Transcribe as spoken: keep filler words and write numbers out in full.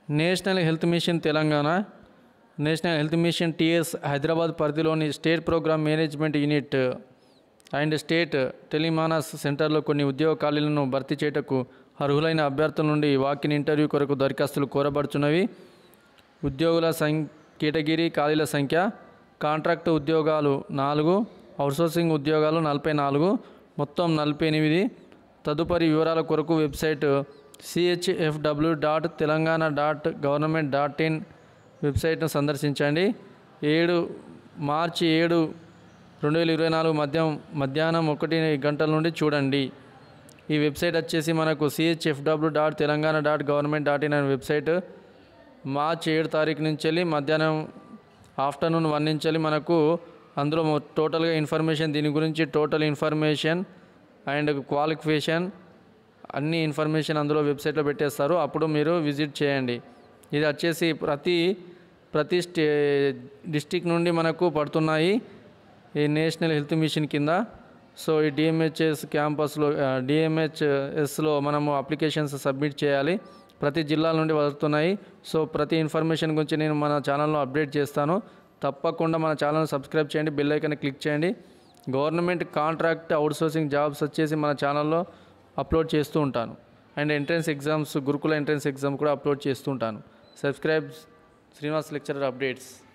National health mission Telangana, national health mission TS Hyderabad పరిధిలోని state programme management unit and state TeleMANAS సెంటర్లో కొన్ని ఉద్యోగ ఖాళీలను భర్తీ చేయటకు అర్హులైన అభ్యర్థుల నుండి వాకిన్ ఇంటర్వ్యూ కొరకు దరఖాస్తులు కోరబడుచున్నవి. ఉద్యోగుల సం కేటగిరీ ఖాళీల సంఖ్య కాంట్రాక్ట్ ఉద్యోగాలు నాలుగు, అవుట్సోర్సింగ్ ఉద్యోగాలు నలభై నాలుగు, మొత్తం నలభై ఎనిమిది. తదుపరి వివరాల కొరకు website CHFW dot Telangana dot government dot in వెబ్సైట్ను సందర్శించండి. ఏడు మార్చి ఏడు రెండు వేల ఇరవై నాలుగు మధ్యం మధ్యాహ్నం ఒకటి గంటల నుండి చూడండి. ఈ వెబ్సైట్ వచ్చేసి మనకు CHFW dot Telangana dot government dot in అనే వెబ్సైట్. మార్చి ఏడు తారీఖు నుంచి వెళ్ళి మధ్యాహ్నం ఆఫ్టర్నూన్ వన్ నుంచి వెళ్ళి మనకు అందులో టోటల్గా ఇన్ఫర్మేషన్ దీని గురించి టోటల్ ఇన్ఫర్మేషన్ అండ్ క్వాలిఫికేషన్ అన్ని ఇన్ఫర్మేషన్ అందులో వెబ్సైట్లో పెట్టేస్తారు. అప్పుడు మీరు విజిట్ చేయండి. ఇది వచ్చేసి ప్రతి ప్రతి స్టే డిస్టిక్ నుండి మనకు పడుతున్నాయి ఈ నేషనల్ హెల్త్ మిషన్ కింద. సో ఈ డిఎంహెచ్ఎస్ క్యాంపస్లో డిఎంహెచ్ఎస్లో మనము అప్లికేషన్స్ సబ్మిట్ చేయాలి. ప్రతి జిల్లాల నుండి వస్తున్నాయి. సో ప్రతి ఇన్ఫర్మేషన్ గురించి నేను మన ఛానల్లో అప్డేట్ చేస్తాను. తప్పకుండా మన ఛానల్ని సబ్స్క్రైబ్ చేయండి, బెల్ ఐకాన్ క్లిక్ చేయండి. గవర్నమెంట్ కాంట్రాక్ట్ అవుట్సోర్సింగ్ జాబ్స్ వచ్చేసి మన ఛానల్లో అప్లోడ్ చేస్తూ ఉంటాను. And entrance exams, Gurukula entrance exam కూడా అప్లోడ్ చేస్తూ ఉంటాను. Subscribe Srinivas lecturer updates.